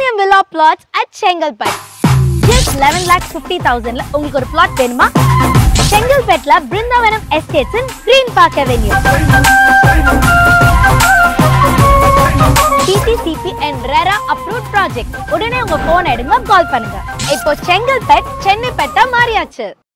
premium villa plots at Chengalpet. Just 11,50,000 உங்களுக்கு ஒரு plot வேணுமா? Chengalpetல Brindavanam Estates in Green Park Avenue. TTCP and RERA approved project. உடனே உங்க phone எடுங்க, கால் பண்ணுங்க. இப்போ Chengalpet சென்னை பெட்டா மாறியாச்சு.